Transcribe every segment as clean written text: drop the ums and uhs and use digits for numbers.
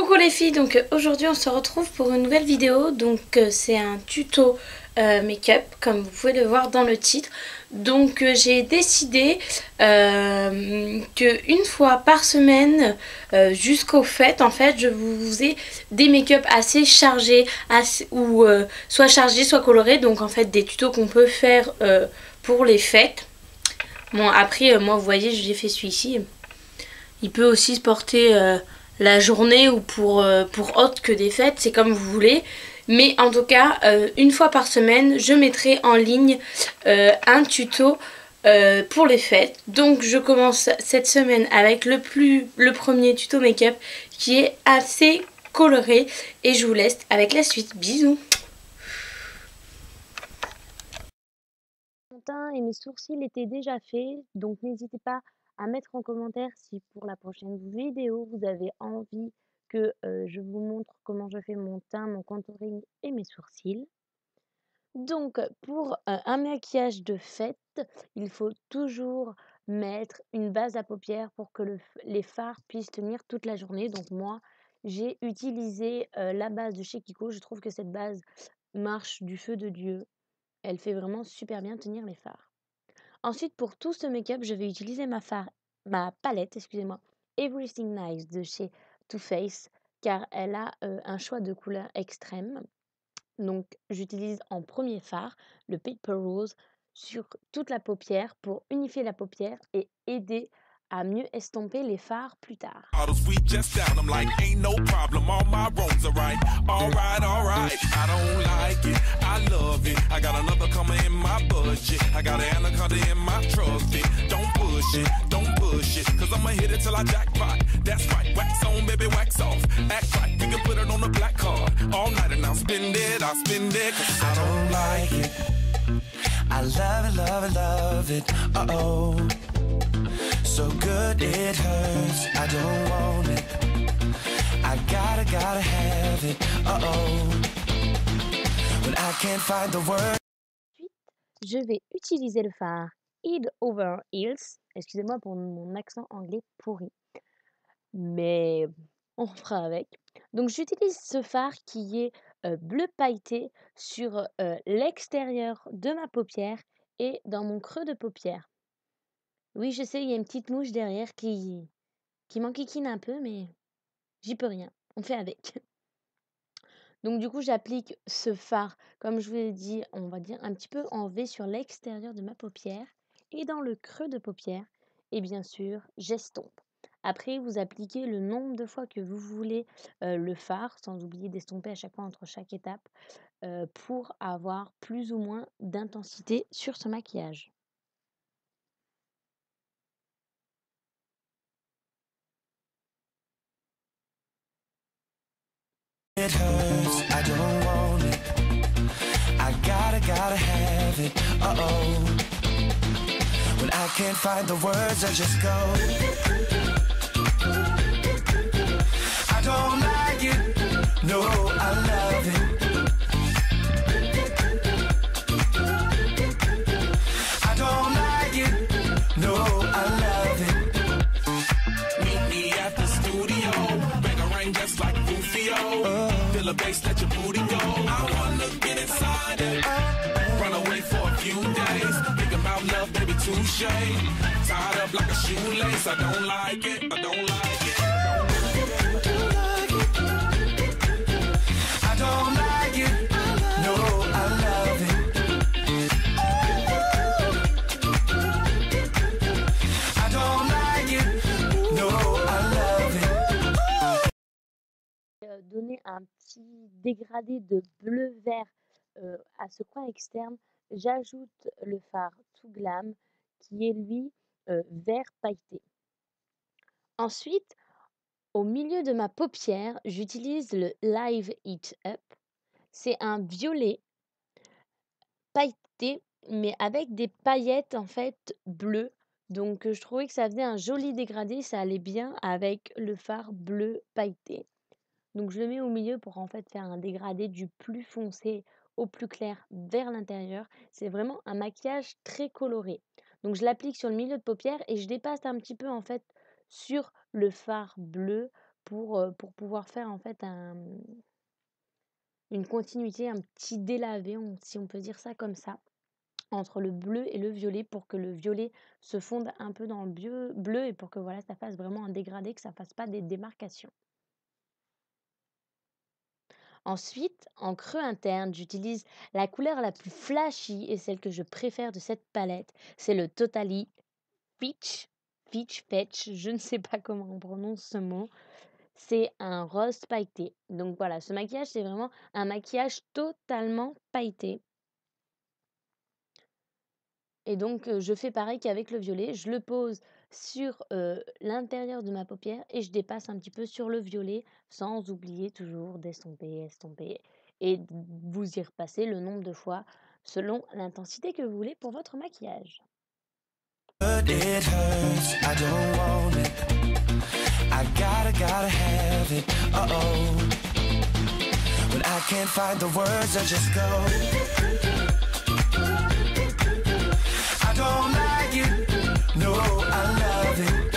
Coucou les filles, donc aujourd'hui on se retrouve pour une nouvelle vidéo. Donc c'est un tuto make-up comme vous pouvez le voir dans le titre. Donc j'ai décidé que une fois par semaine jusqu'aux fêtes en fait je vous ai des make-up assez chargés ou soit chargés soit colorés. Donc en fait des tutos qu'on peut faire pour les fêtes. Bon après moi vous voyez j'ai fait celui-ci. Il peut aussi se porter la journée ou pour autre que des fêtes, c'est comme vous voulez. Mais en tout cas, une fois par semaine, je mettrai en ligne un tuto pour les fêtes. Donc je commence cette semaine avec le premier tuto make-up qui est assez coloré. Et je vous laisse avec la suite. Bisous. Mon teint et mes sourcils étaient déjà faits, donc n'hésitez pas à mettre en commentaire si pour la prochaine vidéo vous avez envie que je vous montre comment je fais mon teint, mon contouring et mes sourcils. Donc pour un maquillage de fête, il faut toujours mettre une base à paupières pour que les fards puissent tenir toute la journée. Donc moi, j'ai utilisé la base de chez Kiko. Je trouve que cette base marche du feu de Dieu. Elle fait vraiment super bien tenir les fards. Ensuite, pour tout ce make-up, je vais utiliser ma palette, excusez-moi, Everything Nice de chez Too Faced, car elle a un choix de couleurs extrême. Donc, j'utilise en premier fard le Paper Rose sur toute la paupière pour unifier la paupière et aider à mieux estomper les fards plus tard. I love it, uh-oh. So good it hurts, I don't want it. I gotta have it, uh-oh. But I can't find the word. Ensuite, je vais utiliser le fard Head Over Heels. Excusez-moi pour mon accent anglais pourri. Mais on fera avec. Donc j'utilise ce fard qui est bleu pailleté sur l'extérieur de ma paupière et dans mon creux de paupière. Oui, je sais, il y a une petite mouche derrière qui m'enquiquine un peu, mais j'y peux rien. On fait avec. Donc du coup, j'applique ce fard, comme je vous l'ai dit, on va dire un petit peu en V sur l'extérieur de ma paupière et dans le creux de paupière. Et bien sûr, j'estompe. Après, vous appliquez le nombre de fois que vous voulez le fard, sans oublier d'estomper à chaque fois entre chaque étape, pour avoir plus ou moins d'intensité sur ce maquillage. It hurts, I don't want it. I gotta have it, uh-oh. When I can't find the words, I just go. I don't like it, no, I love it. I don't like it, no, I love it. Meet me at the studio, bang a ring just like Rufio. Feel the bass, let your booty go. I wanna get inside it. Run away for a few days. Think about love, baby, touche. Tied up like a shoelace. I don't like it. I don't like it. I don't like it. No, I love it. I don't like it. No, I love it. Donner un petit dégradé de bleu-vert à ce coin externe, j'ajoute le fard Too Glam qui est lui vert pailleté. Ensuite, au milieu de ma paupière, j'utilise le Live It Up. C'est un violet pailleté, mais avec des paillettes en fait bleues. Donc je trouvais que ça faisait un joli dégradé, ça allait bien avec le fard bleu pailleté. Donc je le mets au milieu pour en fait faire un dégradé du plus foncé au plus clair vers l'intérieur. C'est vraiment un maquillage très coloré. Donc je l'applique sur le milieu de paupière et je dépasse un petit peu en fait sur le fard bleu pour pouvoir faire en fait une continuité, un petit délavé, si on peut dire ça comme ça, entre le bleu et le violet pour que le violet se fonde un peu dans le bleu et pour que voilà, ça fasse vraiment un dégradé, que ça fasse pas des démarcations. Ensuite, en creux interne, j'utilise la couleur la plus flashy et celle que je préfère de cette palette, c'est le Totally Fetch, je ne sais pas comment on prononce ce mot. C'est un rose pailleté. Donc voilà, ce maquillage, c'est vraiment un maquillage totalement pailleté. Et donc, je fais pareil qu'avec le violet, je le pose sur l'intérieur de ma paupière et je dépasse un petit peu sur le violet sans oublier toujours d'estomper et vous y repasser le nombre de fois selon l'intensité que vous voulez pour votre maquillage. But it hurts, I don't want it. I gotta have it. Uh-oh. When I can't find the words, I just go. I don't like it. No, I love it.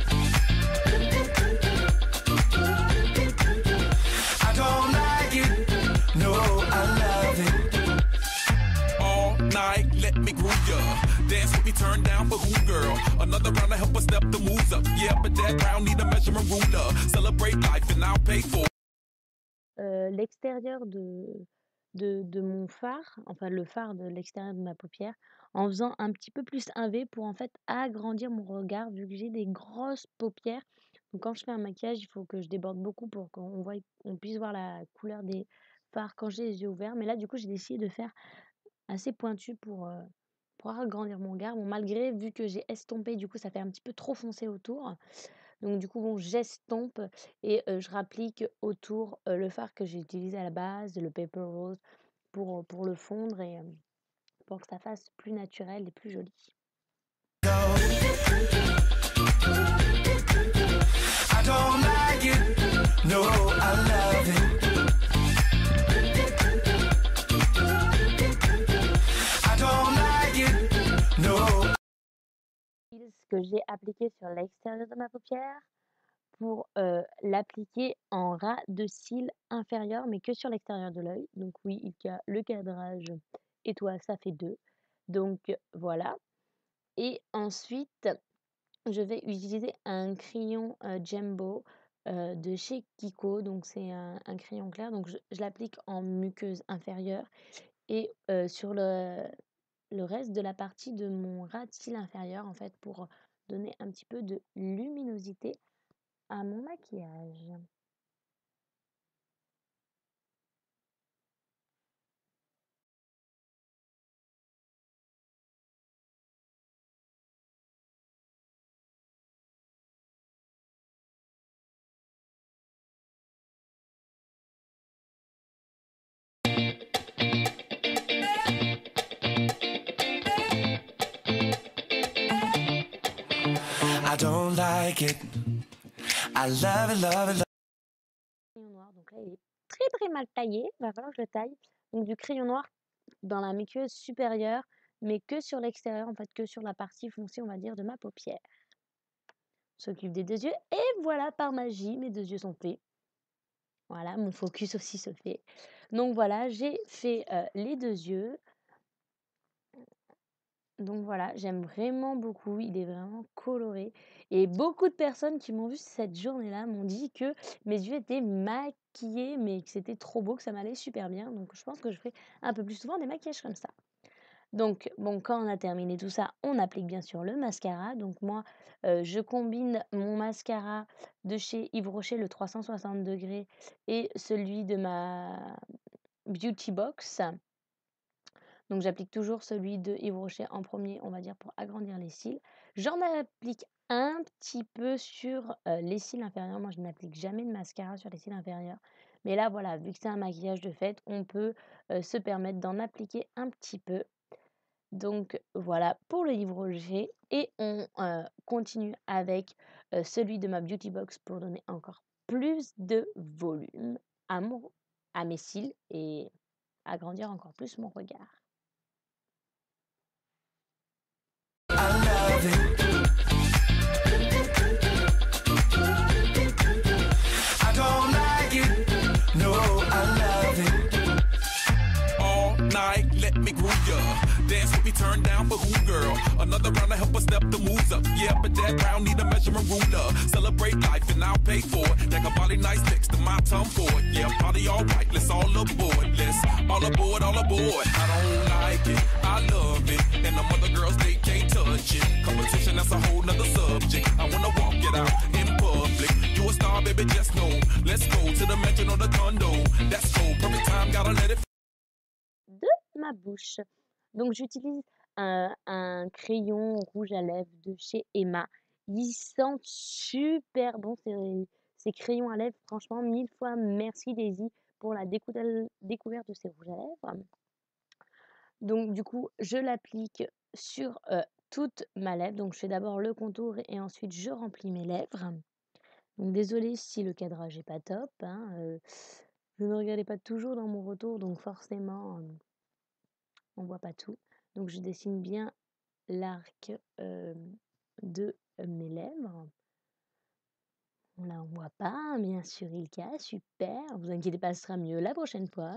I don't like it. No, I love it. All night, let me groove ya. Dance with me, turn down for who, girl? Another round to help us step the moves up. Yeah, but that round need a measurement ruler. Celebrate life and I'll pay for. L'extérieur de mon phare, enfin le phare de l'extérieur de ma paupière, en faisant un petit peu plus un V pour en fait agrandir mon regard vu que j'ai des grosses paupières. Donc quand je fais un maquillage, il faut que je déborde beaucoup pour qu'on puisse voir la couleur des fards quand j'ai les yeux ouverts. Mais là, du coup, j'ai décidé de faire assez pointu pour agrandir mon regard. Bon, malgré, vu que j'ai estompé, du coup, ça fait un petit peu trop foncé autour. Donc du coup, bon, j'estompe et je rapplique autour le fard que j'ai utilisé à la base, le Paper Rose, pour le fondre et pour que ça fasse plus naturel et plus joli. I don't like it. No, I love it. I don't like it. No. Que j'ai appliqué sur l'extérieur de ma paupière pour l'appliquer en ras de cils inférieur, mais que sur l'extérieur de l'œil. Donc oui, il y a le cadrage et toi, ça fait 2. Donc voilà. Et ensuite, je vais utiliser un crayon Jumbo de chez Kiko. Donc c'est un crayon clair. Donc je l'applique en muqueuse inférieure et sur le reste de la partie de mon ras de cils inférieur, en fait, pour donner un petit peu de luminosité à mon maquillage. I don't like it. I love it, love it, love it. Crayon noir, donc là il est très mal taillé, il va falloir que je le taille. Donc du crayon noir dans la muqueuse supérieure, mais que sur l'extérieur, en fait que sur la partie foncée, on va dire, de ma paupière. On s'occupe des 2 yeux et voilà, par magie, mes 2 yeux sont faits. Voilà, mon focus aussi se fait. Donc voilà, j'ai fait les 2 yeux. Donc voilà, j'aime vraiment beaucoup, il est vraiment coloré et beaucoup de personnes qui m'ont vu cette journée-là m'ont dit que mes yeux étaient maquillés, mais que c'était trop beau, que ça m'allait super bien. Donc je pense que je ferai un peu plus souvent des maquillages comme ça. Donc bon, quand on a terminé tout ça, on applique bien sûr le mascara. Donc moi, je combine mon mascara de chez Yves Rocher, le 360 degrés, et celui de ma Beauty Box. Donc j'applique toujours celui de Yves Rocher en premier, on va dire, pour agrandir les cils. J'en applique un petit peu sur les cils inférieurs. Moi, je n'applique jamais de mascara sur les cils inférieurs. Mais là, voilà, vu que c'est un maquillage de fête, on peut se permettre d'en appliquer un petit peu. Donc voilà pour le Yves Rocher. Et on continue avec celui de ma Beauty Box pour donner encore plus de volume à mes cils et agrandir encore plus mon regard. I love it. turn down for who, girl? Another round to help us step the moves up. Yeah, but that round need a measuring ruler. Celebrate life and I'll pay for it. That a body nice next to my tongue for it. Yeah, party all right, let's all aboard. Let's all aboard, all aboard. I don't like it, I love it. And them other girls, they can't touch it. Competition, that's a whole nother subject. I wanna walk it out in public. You a star, baby, just know. Let's go to the mansion or the condo. That's cool, perfect time, gotta let it. De ma bouche. Donc j'utilise un crayon rouge à lèvres de chez Emma. Ils sentent super bon ces crayons à lèvres. Franchement, 1000 fois merci Daisy pour la découverte de ces rouges à lèvres. Donc du coup, je l'applique sur toute ma lèvre. Donc je fais d'abord le contour et ensuite je remplis mes lèvres. Donc désolée si le cadrage n'est pas top, hein, je ne regardais pas toujours dans mon retour, donc forcément on voit pas tout. Donc je dessine bien l'arc de mes lèvres. Là on voit pas, hein, bien sûr Ilka, super, vous inquiétez pas, ce sera mieux la prochaine fois.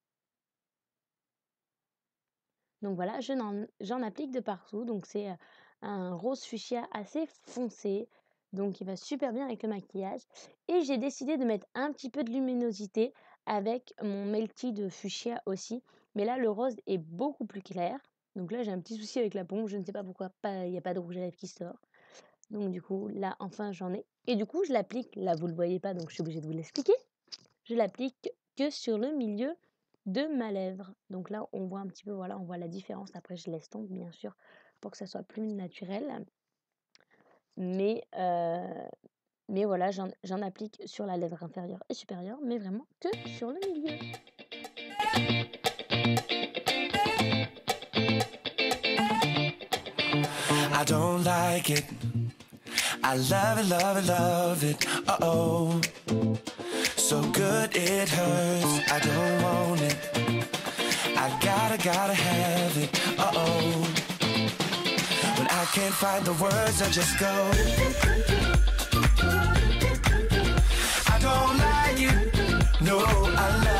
Donc voilà, j'en applique de partout. Donc c'est un rose fuchsia assez foncé. Donc il va super bien avec le maquillage. Et j'ai décidé de mettre un petit peu de luminosité avec mon Melty de fuchsia aussi. Mais là, le rose est beaucoup plus clair. Donc là, j'ai un petit souci avec la pompe. Je ne sais pas pourquoi il n'y a pas de rouge à lèvres qui sort. Donc du coup, là, enfin, j'en ai. Et du coup, je l'applique. Là, vous ne le voyez pas, donc je suis obligée de vous l'expliquer. Je l'applique que sur le milieu de ma lèvre. Donc là, on voit un petit peu, voilà, on voit la différence. Après, je laisse tomber, bien sûr, pour que ça soit plus naturel. Mais voilà, j'en applique sur la lèvre inférieure et supérieure, mais vraiment que sur le milieu. I don't like it. I love it, love it, love it. Uh-oh. So good it hurts. I don't want it. I gotta have it. Uh-oh. When I can't find the words, I just go. I don't like it. No, I love it.